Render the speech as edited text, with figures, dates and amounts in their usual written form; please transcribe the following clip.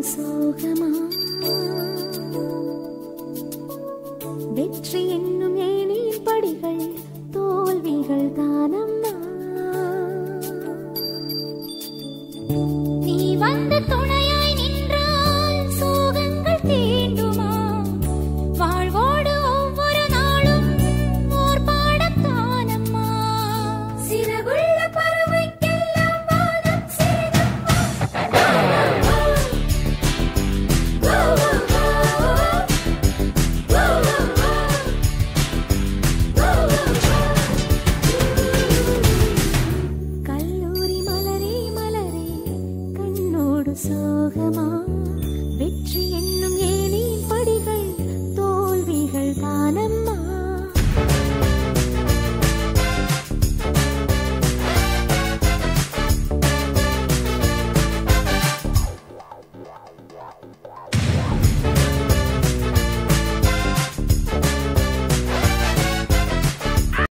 சோகமா வெற்றி என்னும் ஏணியின் படிகள் தோல்விகள் தானம்மா நீ வந்த துணையாய் நின்றால் சோகங்கள் தீண்டுமா வாழ்வோடு ஒவ்வொரு நாளும் ஓர் பாடத்தானம்மா சிறகுள்ள பறவைக்கெல்லாம் வானம் சிறகம்மா கல்லூரி மலரே மலரே கண்ணோடு சோகமா